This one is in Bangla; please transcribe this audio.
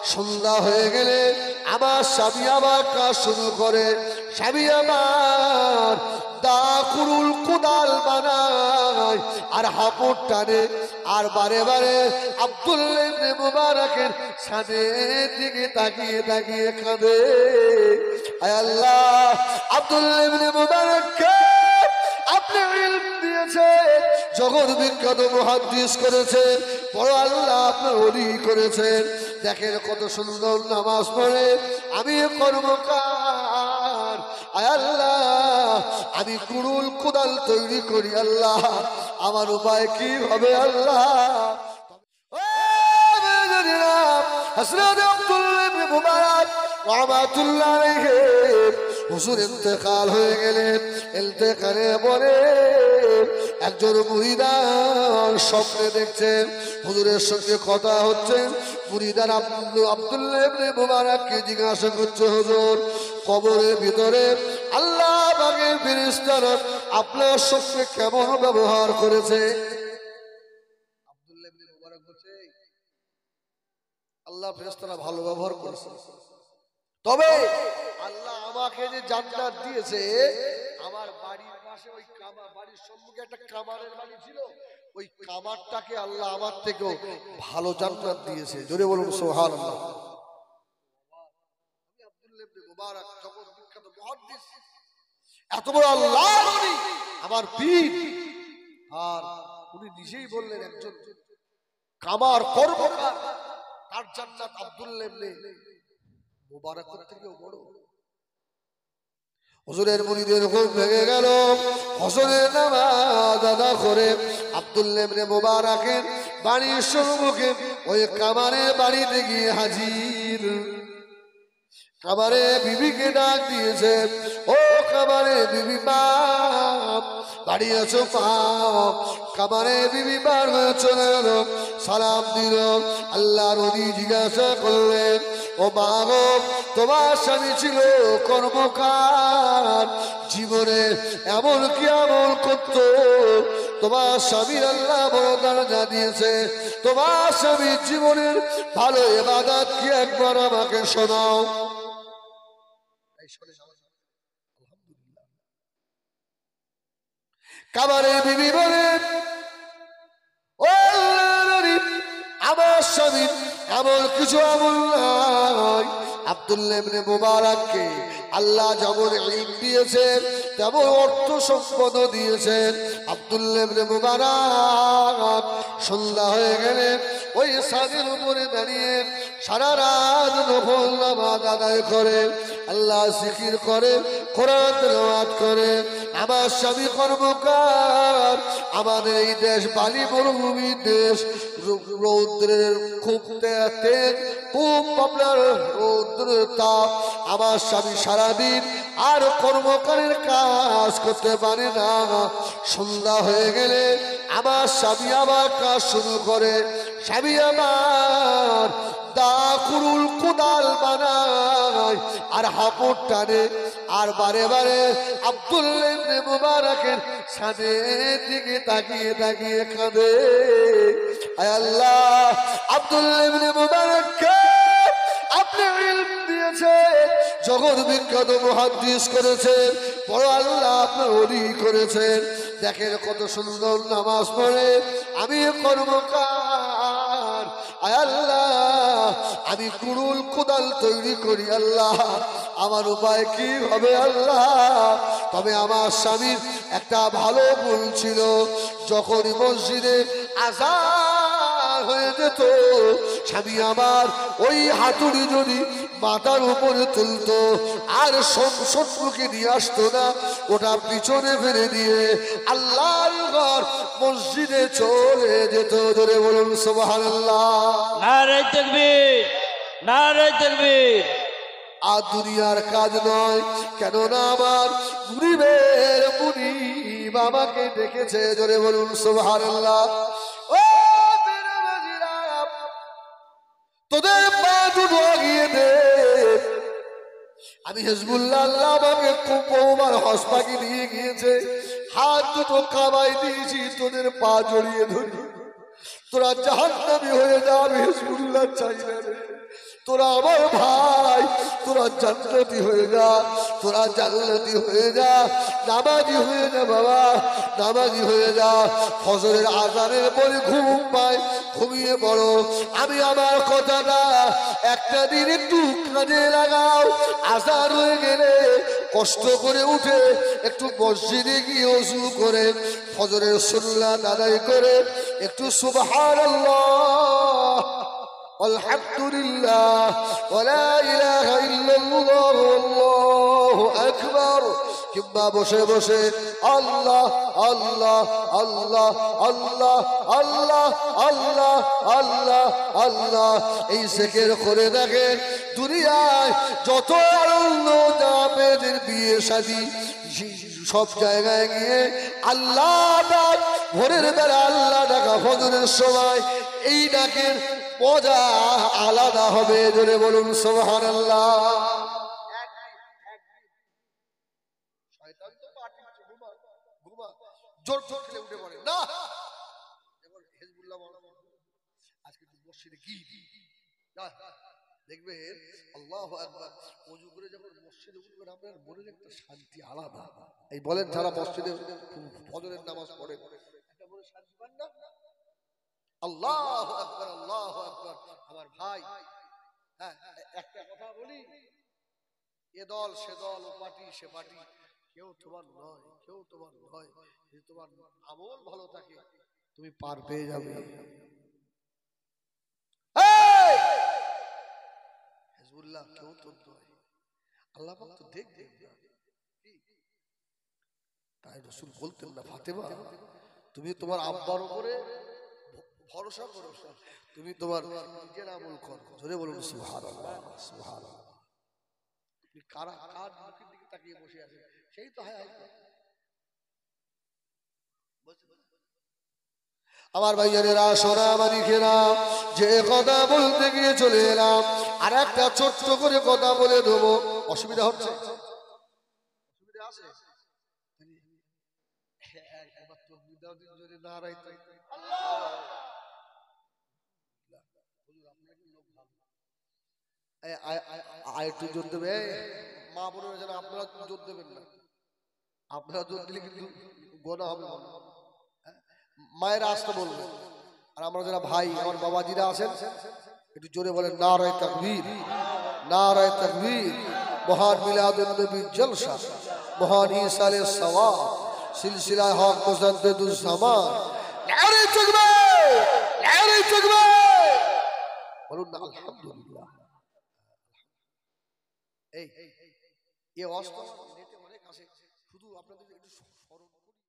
সন্ধ্যা হয়ে গেলে আমার স্বামী আবার কাজ শুরু করে। স্বামী আমার দা কুরুল কোদাল বানায় আর হাঁপুর টানে আর বারে বারে আব্দুল্লাহ ইবনে মুবারকের সামনের দিকে তাকিয়ে তাকিয়ে কাঁদে। আয় আল্লাহ, আব্দুল্লাহ ইবনে মুবারককে আপনি ইলম দিয়েছে, জগৎ বিখ্যাত মুহাদ্দিস করেছেন, বড় আল্লাহ আপনার ওলি করেছেন। দেখেন কত সুন্দর নামাজ পড়ে। আমি কর্মকার, আয় আল্লাহ আমি কুরুল কোদাল তৈরি করি, আল্লাহ আমার উপায় কি হবে আল্লাহ? হযরত আব্দুল্লাহ ইবনে মুবারক রাহমাতুল্লাহ আলাইহি হুজুর ইন্তেকাল হয়ে গেলেন। ইন্তেকালে পরে একজন মুরিদার স্বপ্নে দেখছেন হুজুরের সঙ্গে কথা হচ্ছে। মুরিদার আব্দুল্লাহ ইবনে মুবারককে জিজ্ঞাসা করছে, হুজুর কবরের ভিতরে আল্লাহ পাকের ফেরেশতারা আপনার সঙ্গে কেমন ব্যবহার করেছে? আব্দুল্লাহ ইবনে মুবারক বলছে, আল্লাহ ফেরেশতারা ভালো ব্যবহার করেছে, তবে আল্লাহ আমাকে যে জান্নাত দিয়েছে, আমার বাড়ির পাশে ওই কাবা, বাড়ির সম্মুখে একটা কামারের বাড়ি ছিল, ওই কামারটাকে আল্লাহ আমার থেকেও ভালো জান্নাত দিয়েছে। জোরে বলুন সুবহানাল্লাহ। আব্দুল্লাহ ইবনে মুবারক জগৎ বিখ্যাত মুহাদ্দিস, এত বড় আল্লাহর ওলি, আমার পীর, আর উনি নিজেই বললেন একজন কামার কর্মকার, তার জান্নাত আব্দুল্লাহ ইবনে মুবারকের থেকেও বড়। হুজুরের মুরিদের ঘুম ভেঙে গেল। ফজরের নামাজ আদা করে আব্দুল্লাহ ইবনে মুবারকের বাড়ির সম্মুখে ওই কামারের বাড়িতে গিয়ে হাজির। কামারে বিবিকে ডাক দিয়েছে, ও কামারে বিবি বাপ বাড়ি আছো বাপ? কামারে বিবি বার হয়ে চলে গেল, সালাম দিল। আল্লাহর ওলি জিজ্ঞাসা করলেন, ও মা গো, তোমার স্বামী ছিল কর্মকার, জীবনে এমন কি আমল করত তোমার স্বামীর আল্লাহ বড় দরজা দিয়েছে? তোমার স্বামীর জীবনের ভালো ইবাদত কি একবার আমাকে শোনাও। কামারে বিবি বলেন, ও আমার স্বামী এমন কিছু আমল নাই। আব্দুল্লাহ ইবনে মুবারককে আল্লাহ যেমন ইলম দিয়েছেন তেমন অর্থ সম্পদ দিয়েছেন। আব্দুল্লাহ ইবনে মুবারক সন্ধ্যা হয়ে গেলে ওই ছাদের উপরে দাঁড়িয়ে সারা রাত নফল নামাজ আদায় করে, আল্লাহ জিকির করে, কোরআন তেলাওয়াত করে। আমার স্বামী কর্মকার, আমাদের এই দেশ বালি মরুভূমির দেশ, রৌদ্রের খুব তেজ, খুব আপনার রৌদ্রের তাপ। আমার স্বামী সারাদিন আর কর্মকারের কাজ করতে পারে না। সন্ধ্যা হয়ে গেলে আমার স্বামী আবার কাজ শুরু করে। স্বামী আমার দা কুরুল কোদাল বানায় আর হাঁপুর টানে আর বারে বারে আব্দুল্লাহ ইবনে মুবারকের সামনের দিকে তাকিয়ে তাকিয়ে কাঁদে। আয় আল্লাহ, আব্দুল্লাহ ইবনে মুবারককে আপনি ইলম দিয়েছে, জগৎ বিখ্যাত মুহাদ্দিস করেছেন, বড় আল্লাহ আপনার ওলি করেছেন। দেখেন কত সুন্দর নামাজ পড়ে। আমি কর্মকার, আয় আল্লাহ আমি কুরুল কোদাল তৈরি করি, আল্লাহ আমার উপায় কি হবে আল্লাহ? তবে আমার স্বামীর একটা ভালো গুণ ছিল, যখন মসজিদে আযান হয়ে যেত, স্বামী আমার ওই হাতুড়ি যদি মাথার উপরে তুলতো আর শত্রুকে নিয়ে আসতো না, ওটা পিছনে ফেলে দিয়ে আল্লাহর ঘর মসজিদে চলে যেত। ধরে বলুন সুবহানাল্লাহ। নারে তাকবীর, নারে তাকবীর। আর দুনিয়ার কাজ নয়, কেননা আমার মুনিবের মুনিব আমাকে ডেকেছে। ধরে বলুন সুবহানাল্লাহ। ও বীরবাজিরা, তোদের পা দুটো আগিয়ে দে। আমি হিজবুল্লাহ, আল্লাহ আমাকে খুব বহুবার হসপাকে নিয়ে গিয়েছে, হাত দুটো কামাই দিয়েছি, তোদের পা জড়িয়ে ধরি, তোরা জাহান্নামী হয়ে যা। আমি হিজবুল্লাহ চাই না রে, তোরা আমার ভাই, তোরা জান্নাতি হয়ে যা, তোরা জান্নাতি হয়ে যা, নামাজি হয়ে যা বাবা, নামাজি হয়ে যা। ফজরের আজানের পরে ঘুম পায়, ঘুমিয়ে পড়ো। আমি আমার কথাটা একটা দিন একটু কাজে লাগাও। আজান হয়ে গেলে কষ্ট করে উঠে একটু মসজিদে গিয়ে ওযু করে ফজরের সুন্নাত আদায় করে একটু সুবহানাল্লাহ আলহামদুলিল্লাহ ওয়ালা ইলাহা ইল্লাল্লাহ আল্লাহু আকবার কিংবা বসে বসে আল্লাহ আল্লাহ আল্লাহ আল্লাহ আল্লাহ আল্লাহ আল্লাহ আল্লাহ এই জিকির করে দেখে দুনিয়ায় যত আনন্দ জামেদের বিয়ে শাদী সব জায়গায় গিয়ে আল্লাহ ডাক, ভোরের বেলা আল্লাহ ডাকা ফজরের সময় এই ডাকের মজা আলাদা হবে। জোরে বলুন সুবহানাল্লাহ। শয়তান তো পার্টি ঘুমা ঘুমা জোর জোর খেলে উঠে পড়ে না, যেমন হিজবুল্লাহ আজকে মসজিদে কি দেখবেন আল্লাহু আকবার ওযু করে যখন মসজিদে উঠবেন আপনার মনের একটা শান্তি আলাদা। এই বলেন যারা মসজিদে ফজরের নামাজ পড়ে একটা মনে শান্তি পান না? আল্লাহু আকবার আল্লাহু আকবার। আমার ভাই, হ্যাঁ একটা কথা বলি, এ দল সে দল, ও পার্টি সে পার্টি, কেউ তোমার নয়, কেউ তোমার নয়। যদি তোমার আমল ভালো থাকে তুমি পার পেয়ে যাবে। হিজবুল্লাহ কেউ তো নয়, আল্লাহ পাক তো দেখবেন না। তাই রাসূল বলতেন না ফাতেমা তুমি তোমার আব্বার উপরে ভরসা করো, তুমি তোমার নিজের আমল করো। জোরে বলুন সুবহানাল্লাহ সুবহানাল্লাহ। আপনি কার মুখের দিকে তাকিয়ে বসে আছেন, সেই তো হায় হায়। আমার ভাইয়েরা সোনা মানিকেরা, যে কথা বলতে গিয়ে চলে এলাম আর একটা ছোট্ট করে কথা বলে দেবো। অসুবিধা হচ্ছে? অসুবিধা আছে? একবার তো বিদাউদ্দিন যদি না রাইতে আরেকটু জোর দেবে মা বোনেরা, যেন আপনারা জোর দেবেন না। আপনারা জোর দিলে কিন্তু গোনা হবে। মায়েরা আসতে বলবেন, আর আমরা যারা ভাই আমার বাবাজিরা আছেন একটু জোরে বলেন নারায়ে তাকবীর, নারায়ে তাকবীর। মহান মিলাদুন নবী জলসা, মহান ইসালে সওয়াব, সিলসিলা হক মুজাদ্দিদুজ জামান, নারায়ে তাকবীর, নারায়ে তাকবীর। বলুন না আলহামদুলিল্লাহ। এই অস্ত নেটে অনেক আছে, শুধু আপনাদের একটু স্মরণ